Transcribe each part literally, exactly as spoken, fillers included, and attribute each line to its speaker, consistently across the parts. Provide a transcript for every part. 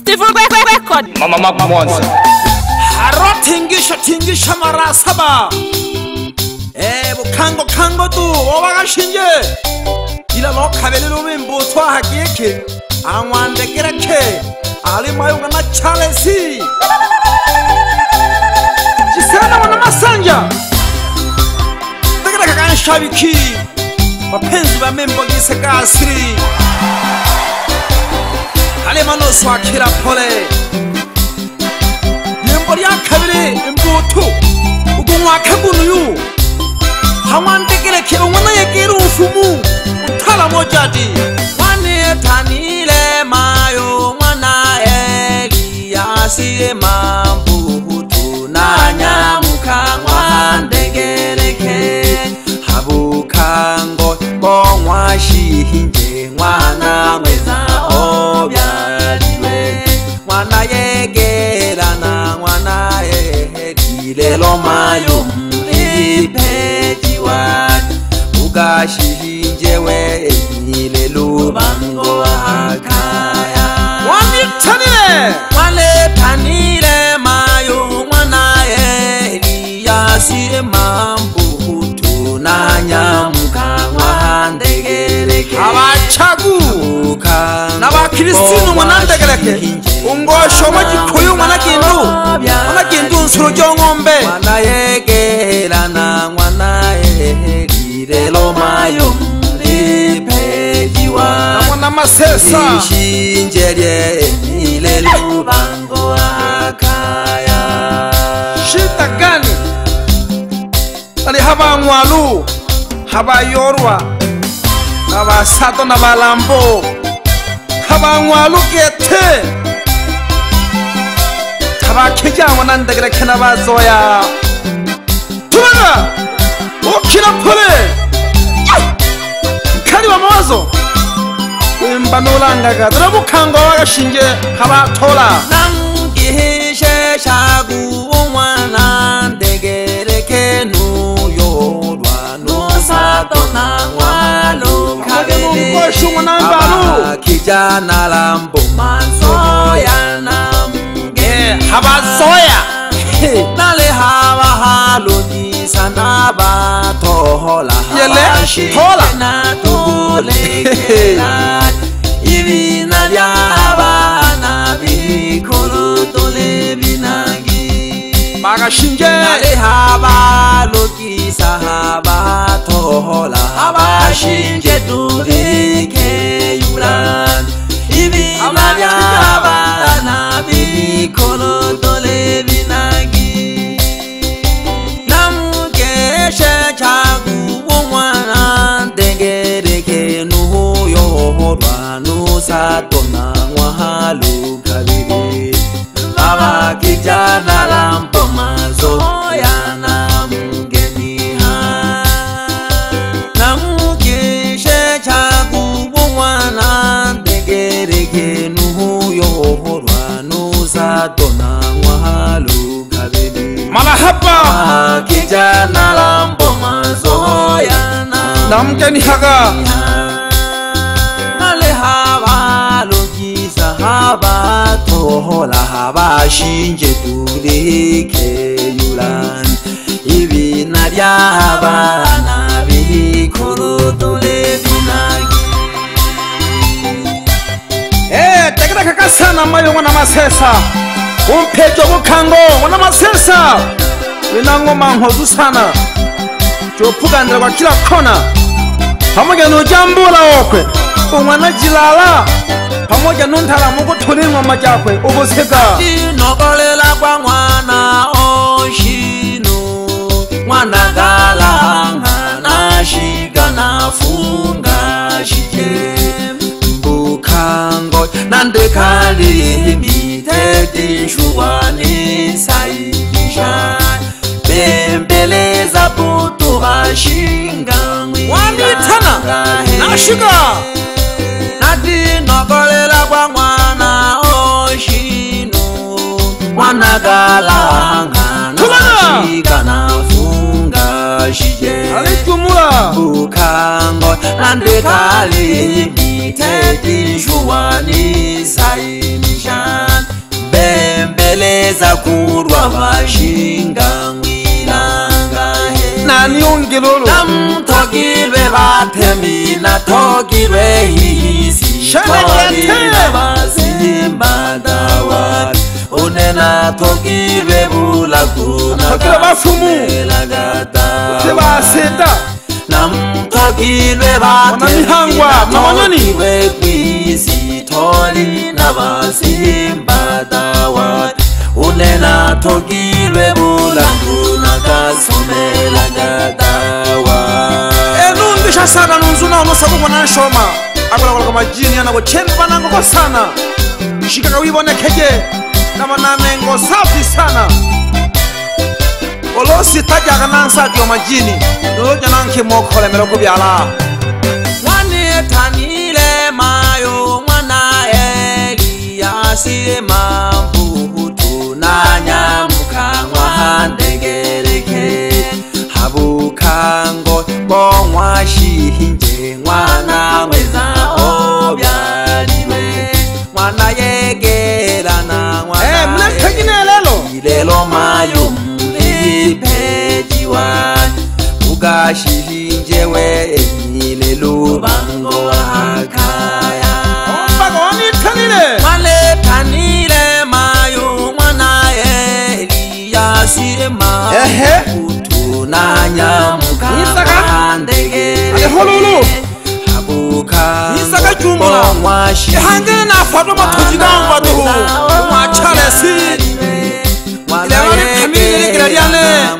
Speaker 1: Beautiful record.
Speaker 2: Mama Mama Mwanza.
Speaker 3: Haro tingisha tingisha mara saba. Eh bukango kango tu obagashinje. Ila lo kabelelo membo twa hakeke. Anwande kereke. Ali mayunga na Charlesi. Jisana wana masanja. Tegera kaka shabiki. Wapenzi ba membo giseka asiri. Ale mano swakira pole. Membo ya kabele mboto. Ugumwa kabunu yu. Hawande kereke umwana yekiru ufumu. Utala mojadi. Wane tanile mayo mwana Eliasi mambu tunanya mukangwa ndegereke habukango bongwa shihinje mwana mweza obyaliwe mwana yegerana mwana yehekilelo mayo mlipejiwa ugashihinjewe ile lubango akaya wani tanile wale tanile mayo mwana Eliasi mambu tunanya mukangwa ndegereke abachagu n'abakristo mwana ndegereke ungosho magikoyo mwana kindu mwana kindu nsuro jongombe mwana yegerana mwana yehekilelo mayo mlipejiwa mwana masesa ishinjelie ile lubango akaya shita gani ali haba mwalu haba yorwa haba sato na balambo haba mwalu kete haba kija mwana ndegereke na bazoya tuna ukira pole kari wa mawazo mbanolanga gadra bukanga wagashinje habatola nangihishe shagu mwana ndegereke nuyorwa nosato na walo kabele kijana lambo manzoya namge habazoya nale haba haloni sana batola yele tola na tolekela ibina byaba na bikuru tole binagi bagashinje nale haba loki sahaba tola abashinje turike yuran ibina byaba na bikuru tole binagi satona wahalu kabiri baba kijana lampo mazo yana mgeni ha namukishe chagu mwana ndegereke nuyo horwa no satona wahalu kabiri marhaba kijana lampo mazo yana namgeni haga haba tohola haba shinje tureke yulan ibina byaba na bikuru tole binagi eh tegera kakasana mayo mwana masesa umpejo bukango mwana masesa binango manhozu sana chopugandira kwa kila kona pamoja no jambula okwe umwana jilala pamoja nuntala muko tulingwa majakwe ubusika inokolela kwa mwana oshino mwana galanga na shika na funga shike bukango nandekali mitete shuwani saisha bembeleza putu bashinga wanitana na shika nati nokolela kwa mwana oshino mwana galanga na shika na funga shije alitumula bukango nandekali mitete shuwani saimishan
Speaker 1: Eza kurwa bashinga mwilanga he
Speaker 3: Nani ungilulu
Speaker 1: Namtogilwe batemi na togilwe hisi Togilwe basimba dawa Unena togilwe bulaguna
Speaker 3: Togilwe bafumu Tiba seta
Speaker 1: Namtogilwe batemi na togilwe kwisi Toli na basimba dawa Unena togilwe bulaguna kasomela gadawa
Speaker 3: Enungisha sana nunzuna unosabu kwa nashoma Akula kwa majini ya nago chembe banango kwa sana Shika kawibone keje na manamengo safi sana Olosi taja kanansa kiyo majini Nuloja nanke mokole meloko biala
Speaker 1: Wane tanile mayo mwana Eliasi mambuhutu na nyamuka mwahandegereke Habukango bongwa shihinje mwana mweza obyaliwe Mwana yegerana mwana
Speaker 3: Eh, mle kagine lelo
Speaker 1: Ilelo mayo mlipejiwa Ugashihinje we Ilelo bango hakaya
Speaker 3: Ombaga wani tanile
Speaker 1: Male tanile mayo mwana Eliasi mambuhutu na nyamuka mwahandegereke
Speaker 3: Ale holulu
Speaker 1: Habuka
Speaker 3: Nisaka jumla Ehangene na fatwa matujigangwa tuhu Mwachale si Ilewani kamili likila diane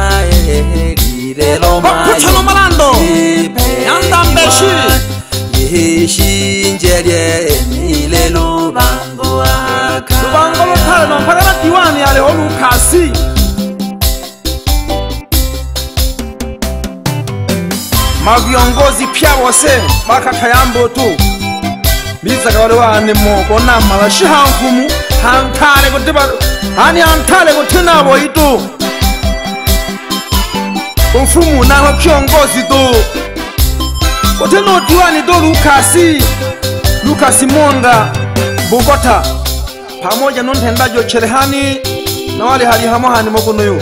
Speaker 3: Wakuchano malando Yanda mbeshi
Speaker 1: Yeshi njerie Nile lubango waka
Speaker 3: Lubango lotale no mpagana diwani ale holu kasi Maviongozi pia wose Baka kayambo tu Biza wale wane mo Kona malashi hankumu Hantale kutiba Hani hantale kutina boitu Mfumu na kiongozi tu Kutino diwani do Lukasi Lukasi Monda Bogota Pamoja nuntendajo Cherehani Na wale hali hamohani mokuno yu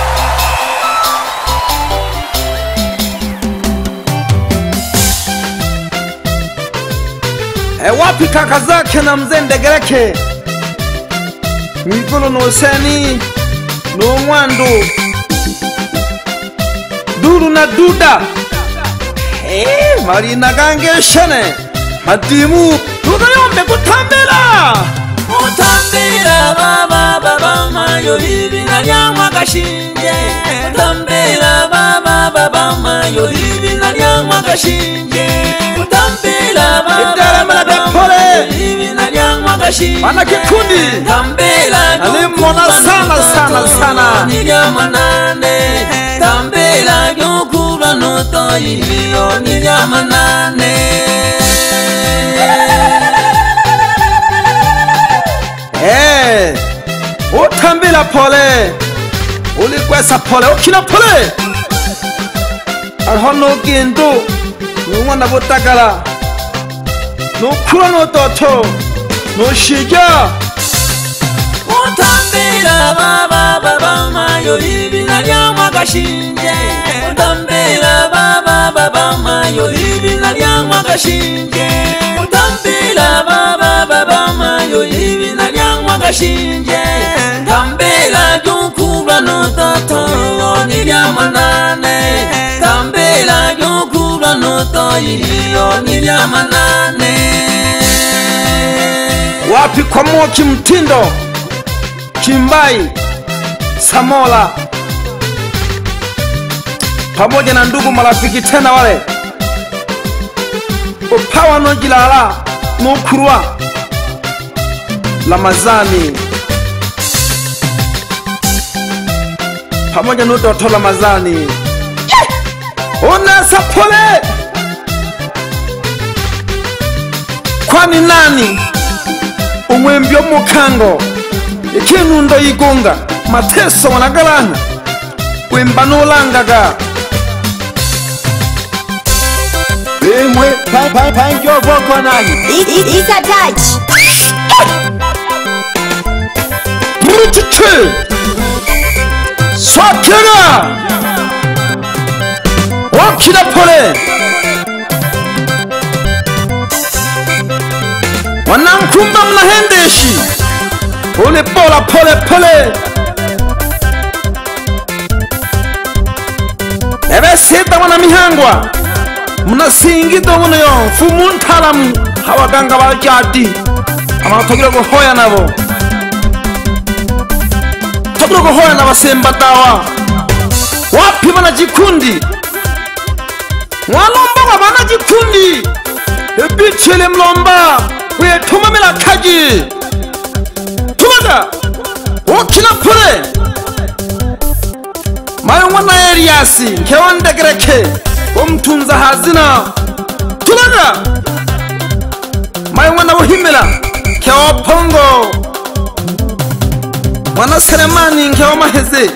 Speaker 3: E wapi kaka zake na mzee Ndegereke Mwigulu Noseni Nongwando Duru na Duda Eh, Marina Gange Shane Madimu Duda yombe kutambira
Speaker 1: Utambira baba baba mayo hivi na nyama kashinje Utambira baba baba mayo hivi na nyama kashinje Utambira baba baba mayo hivi na nyama kashinje
Speaker 3: Wana kikundi
Speaker 1: Utambira
Speaker 3: alimona sana sana sana
Speaker 1: ni nyama nane Utambira gyokura noto iliyo ni nyama nane
Speaker 3: Eh, utambila pole Ulikwesa pole, ukina pole Alhono gindu Numwana butagala Nukura no toto Nushija
Speaker 1: Utambira baba baba mayo hivi na nyama kashinje Utambira baba baba mayo hivi na nyama kashinje Utambira baba baba mayo hivi na nyama kashinje Utambira gyokura no toto ni nyama nane Utambira gyokura no to iliyo ni nyama nane
Speaker 3: Wapi kwa moki mtindo Kimbai Samola pamoja na ndugu marafiki tena wale Upawa no jilala Nukurwa Lamazani pamoja nuto to Lamazani Unasa pole Kwani nani Umwembyo mukango Ikinundo yigunga Mateso wanagalana Wembano langaga Wemwe Pangyo voko nani
Speaker 2: It's a touch.
Speaker 3: Brutu wakila pole wanankumba mnahendeshi ule pola pole pole ebe seta wana mihangwa mnasingido muno yo fumuntalamu abaganga ba jadi amatogiro guhoya nabo togiro guhoya nabasemba dawa wapi bana jikundi mwanomba wabana jikundi ebichele mlomba we tumamela kaji tumaga wakina pole mayo mwana Eliasi nkewande gereke omtunza hazina tumaga mayo mwana Buhimila nkewa pongo mwana Selemani nkewa maheze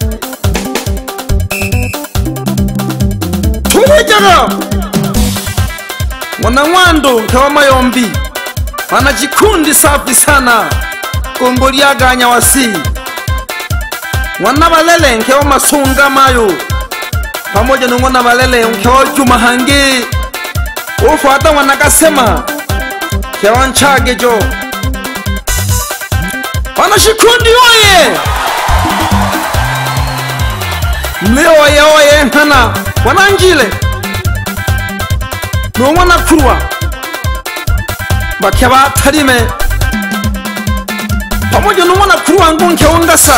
Speaker 3: tumaga mwana Mwando nkewa mayombi wana jikundi safi sana Kongoli aganya wasi mwana Balele nkewa masunga mayo pamoja na mwana Balele nkewa Juma Hangi ufuata mwana Kasema nkewa Nchage jo wana shikundi oye mleo oye oye hana wana Njile no mwana Kurwa bakeba tarime pamoja na mwana Kurwa ngonke ongasa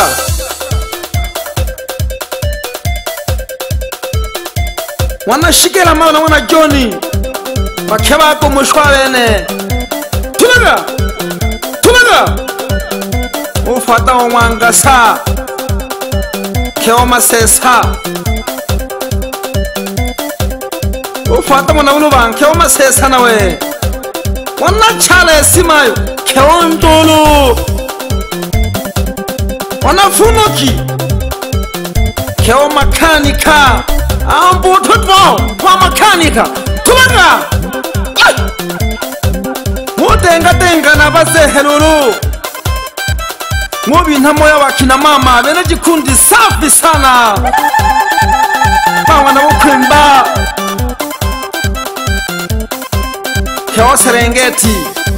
Speaker 3: wana Shigela mwana mwana Johnny bakeba ko mushwa bene tunaga tunaga ufata wangasa keo masesa ufata mwana uluba keo masesa nawe wana chale simayo keo ndolo wana Fumoki keo makanika ambu tutbo kwa makanika tumaga mutenga tenga na bazehelulu mubi ntamoya wakina mama bene jikundi safi sana bawana bukwimba keo Serengeti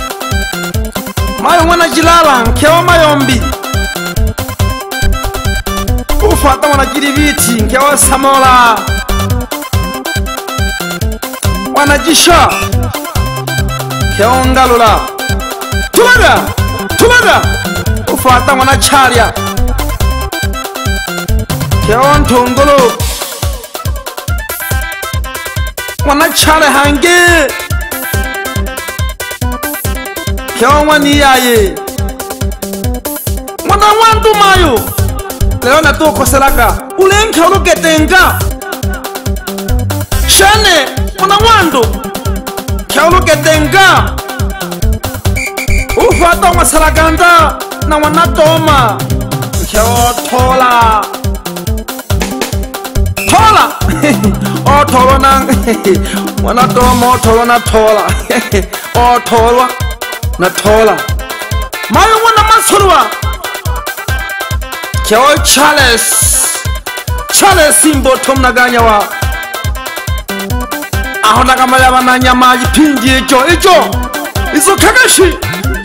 Speaker 3: mayo mwana Jilala keo Mayombi ufata mwana Jiribiti nkewa Samola wana Jisha keo Ngalula tumaga tumaga ufata mwana Charya keo Ntongolo wana Chale Hange keo mwani yaye mwana Wandu mayo leo natuko selaka ulenka ulugetenga shane mwana Wandu keo ulugetenga ufata mwa Salaganda na wana Toma keo Tola Tola o Tolo na wana Toma o Tolo na Tola o Tolwa na Tola mayo mwana Masurwa keo Charles Charles Mboto mnaganya wa aho nakamala bananya maji pindi ejo ejo izo Kagashi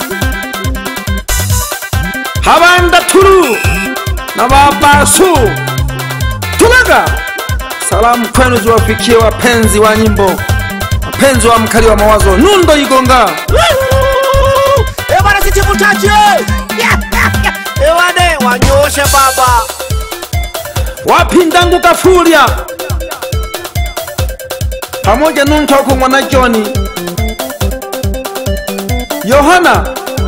Speaker 3: habanda turu na babasu tunaga salamu kwenu ziwafikie wapenzi wa nyimbo wapenzi wa mkali wa mawazo Nundo Igonga
Speaker 2: ebana siti mutache ewane wanyoshe baba
Speaker 3: wapindangu Kafuria pamoja nuntoko mwana Johnny Yohana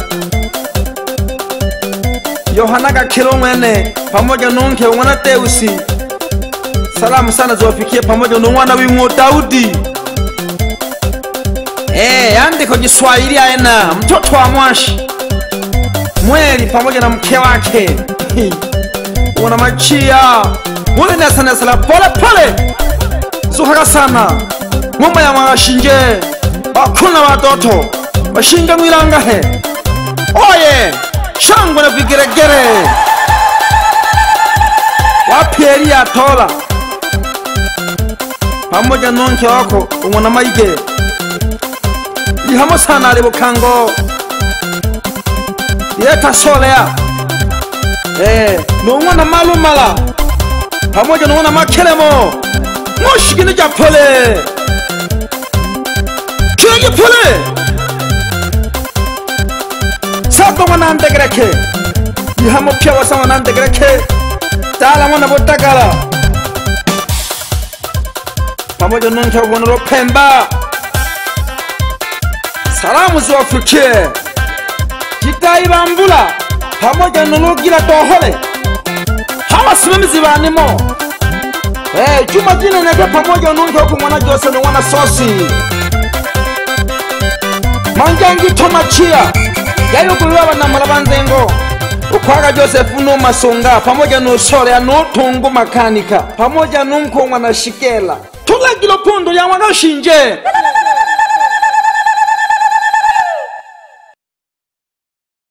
Speaker 3: Yohana Gakilo mwene pamoja nunke mwana Teusi salamu sana ziwafikie pamoja na mwana Wingo Daudi eh yandi kwa Kiswahili aena mtoto wa Mwashi Mweli pamoja na mke wake wana Machia mule nesa nesa la pole pole zuhaka sana ngoma ya Mashinje bakuna watoto bashinga mwirangahe oye shangwe na vigeregere wapi Elia Tola pamoja nonke wako umwana Maige ihamo sana ali Bukango yeta Solea eh n'umwana Malumala pamoja n'umwana Makelemo ngoshigine japole kenge pole sato mwana Ndegereke ihamo pia wasa mwana Ndegereke tala mwana Botagala pamoja nonke wako Pemba salamu ziwafikie Kitai Bambula pamoja n'Ulugira Dohole hawa simamizi banimo eh Juma jina nake pamoja nonke wako mwana Jose na mwana Sosi Manjangi Tomachia yayo kuliwa na Malabanzengo ukwaga Joseph no Masonga pamoja no Sole no Tungu Makanika pamoja n'umko mwana Shikela tulagilo pondo ya mwana Shinje